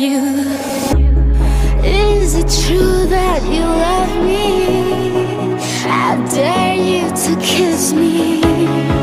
you. Is it true that you love me? I dare you to kiss me.